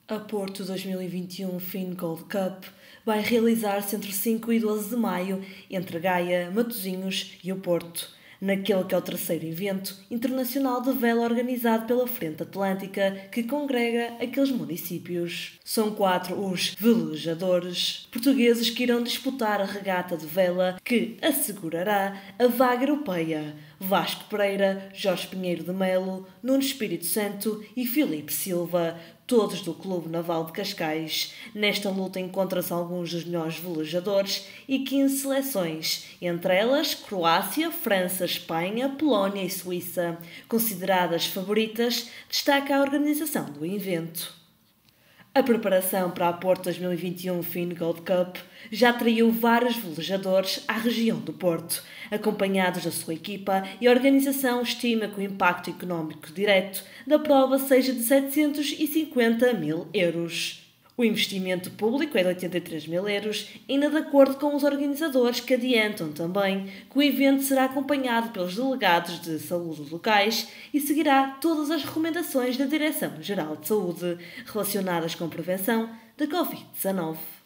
A Porto 2021 Fin Gold Cup vai realizar-se entre 5 e 12 de maio entre Gaia, Matosinhos e o Porto, naquele que é o terceiro evento internacional de vela organizado pela Frente Atlântica que congrega aqueles municípios. São 4 os velejadores portugueses que irão disputar a regata de vela que assegurará a vaga europeia: Vasco Pereira, Jorge Pinheiro de Melo, Nuno Espírito Santo e Filipe Silva, todos do Clube Naval de Cascais. Nesta luta encontram-se alguns dos melhores velejadores e 15 seleções, entre elas Croácia, França, Espanha, Polónia e Suíça. Consideradas favoritas, destaca a organização do evento. A preparação para a Porto 2021 Fin Gold Cup já atraiu vários velejadores à região do Porto, acompanhados da sua equipa, e a organização estima que o impacto económico direto da prova seja de 750 mil euros. O investimento público é de 83 mil euros, ainda de acordo com os organizadores, que adiantam também que o evento será acompanhado pelos delegados de saúde locais e seguirá todas as recomendações da Direção-Geral de Saúde relacionadas com a prevenção da Covid-19.